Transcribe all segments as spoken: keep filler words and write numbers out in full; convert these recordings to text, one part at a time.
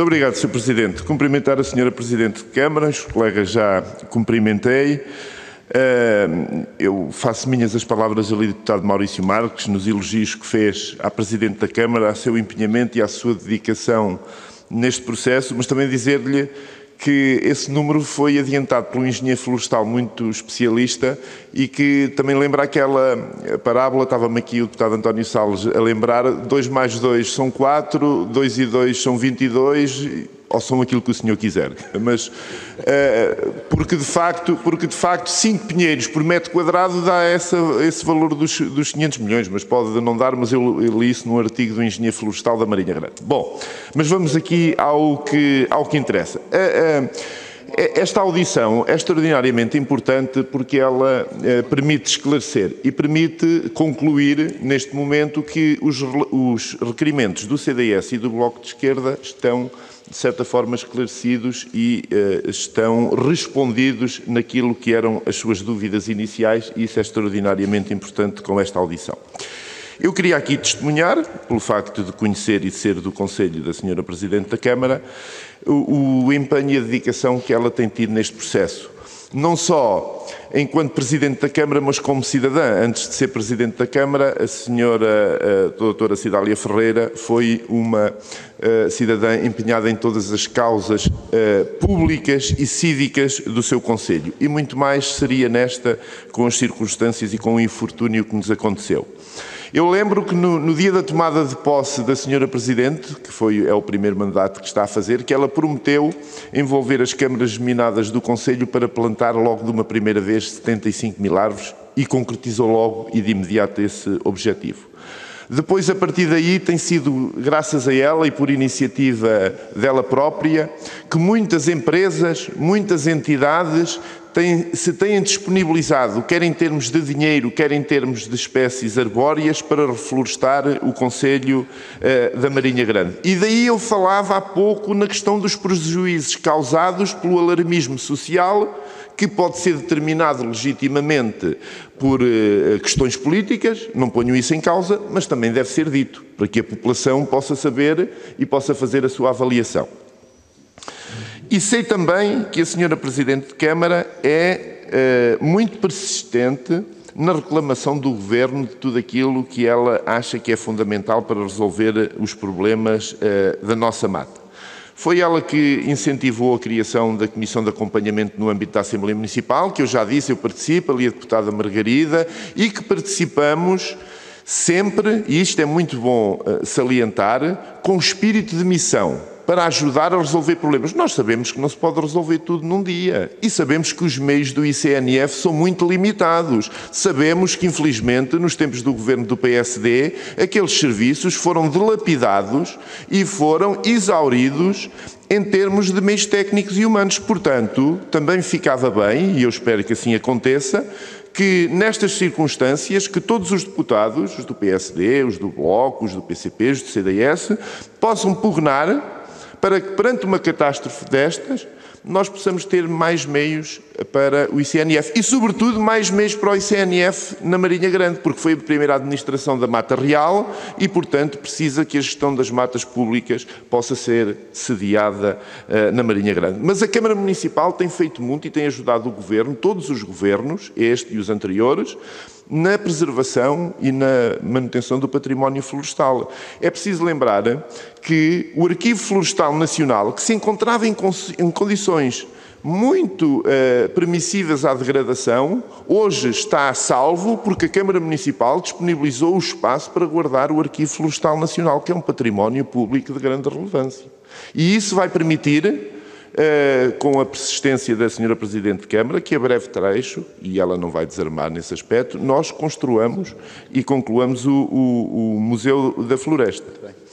Muito obrigado, senhor Presidente. Cumprimentar a senhora Presidente de Câmara, os colegas já cumprimentei. Eu faço minhas as palavras ali do deputado Maurício Marques, nos elogios que fez à Presidente da Câmara, ao seu empenhamento e à sua dedicação neste processo, mas também dizer-lhe que esse número foi adiantado por um engenheiro florestal muito especialista e que também lembra aquela parábola, estava-me aqui o deputado António Salles a lembrar, dois mais dois são quatro, dois e dois são vinte e dois, ou são aquilo que o senhor quiser, mas uh, porque, de facto, porque de facto cinco pinheiros por metro quadrado dá essa, esse valor dos, dos quinhentos milhões, mas pode não dar, mas eu, eu li isso num artigo do engenheiro florestal da Marinha Grande. Bom, mas vamos aqui ao que, ao que interessa. Uh, uh, Esta audição é extraordinariamente importante porque ela eh, permite esclarecer e permite concluir, neste momento, que os, os requerimentos do C D S e do Bloco de Esquerda estão, de certa forma, esclarecidos e eh, estão respondidos naquilo que eram as suas dúvidas iniciais, e isso é extraordinariamente importante com esta audição. Eu queria aqui testemunhar, pelo facto de conhecer e ser do Conselho da senhora Presidente da Câmara, o, o empenho e a dedicação que ela tem tido neste processo. Não só enquanto Presidente da Câmara, mas como cidadã. Antes de ser Presidente da Câmara, a senhora a doutora Cidália Ferreira foi uma a, cidadã empenhada em todas as causas a, públicas e cívicas do seu Conselho. E muito mais seria nesta, com as circunstâncias e com o infortúnio que nos aconteceu. Eu lembro que no, no dia da tomada de posse da senhora Presidente, que foi, é o primeiro mandato que está a fazer, que ela prometeu envolver as câmaras geminadas do Conselho para plantar logo de uma primeira vez setenta e cinco mil árvores, e concretizou logo e de imediato esse objetivo. Depois, a partir daí, tem sido graças a ela e por iniciativa dela própria que muitas empresas, muitas entidades têm, se têm disponibilizado, quer em termos de dinheiro, quer em termos de espécies arbóreas, para reflorestar o Conselho uh, da Marinha Grande. E daí eu falava há pouco na questão dos prejuízos causados pelo alarmismo social, que pode ser determinado legitimamente por uh, questões políticas, não ponho isso em causa, mas também deve ser dito, para que a população possa saber e possa fazer a sua avaliação. E sei também que a senhora Presidente de Câmara é uh, muito persistente na reclamação do Governo de tudo aquilo que ela acha que é fundamental para resolver os problemas uh, da nossa mata. Foi ela que incentivou a criação da Comissão de Acompanhamento no âmbito da Assembleia Municipal, que eu já disse, eu participo, ali a deputada Margarida, e que participamos sempre, e isto é muito bom uh, salientar, com espírito de missão, para ajudar a resolver problemas. Nós sabemos que não se pode resolver tudo num dia. E sabemos que os meios do I C N F são muito limitados. Sabemos que, infelizmente, nos tempos do governo do P S D, aqueles serviços foram dilapidados e foram exauridos em termos de meios técnicos e humanos. Portanto, também ficava bem, e eu espero que assim aconteça, que nestas circunstâncias, que todos os deputados, os do P S D, os do Bloco, os do P C P, os do C D S, possam pugnar para que, perante uma catástrofe destas, nós possamos ter mais meios para o I C N F e, sobretudo, mais meios para o I C N F na Marinha Grande, porque foi a primeira administração da Mata Real e, portanto, precisa que a gestão das matas públicas possa ser sediada uh, na Marinha Grande. Mas a Câmara Municipal tem feito muito e tem ajudado o Governo, todos os governos, este e os anteriores, na preservação e na manutenção do património florestal. É preciso lembrar que o Arquivo Florestal Nacional, que se encontrava em, em condições muito uh, permissivas à degradação, hoje está a salvo porque a Câmara Municipal disponibilizou o espaço para guardar o Arquivo Florestal Nacional, que é um património público de grande relevância. E isso vai permitir, Uh, com a persistência da senhora Presidente de Câmara, que a breve trecho, e ela não vai desarmar nesse aspecto, nós construamos e concluamos o, o, o Museu da Floresta.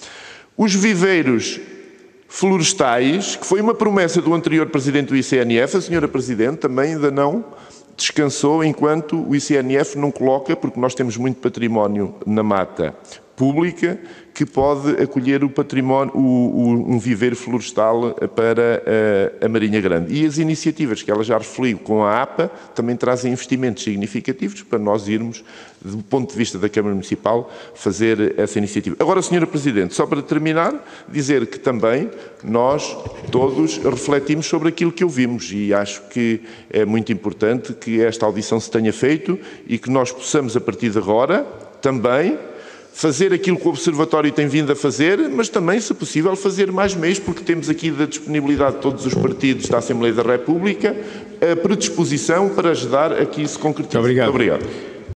Os viveiros florestais, que foi uma promessa do anterior Presidente do I C N F, a senhora Presidente também ainda não descansou enquanto o I C N F não coloca, porque nós temos muito património na mata pública que pode acolher o património, o, o, um viveiro florestal para a, a Marinha Grande. E as iniciativas que ela já referiu com a A P A também trazem investimentos significativos para nós irmos, do ponto de vista da Câmara Municipal, fazer essa iniciativa. Agora, senhora Presidente, só para terminar, dizer que também nós todos refletimos sobre aquilo que ouvimos e acho que é muito importante que esta audição se tenha feito e que nós possamos, a partir de agora, também fazer aquilo que o Observatório tem vindo a fazer, mas também, se possível, fazer mais meios, porque temos aqui da disponibilidade de todos os partidos da Assembleia da República a predisposição para ajudar a que isso se concretize. Muito obrigado. Muito obrigado.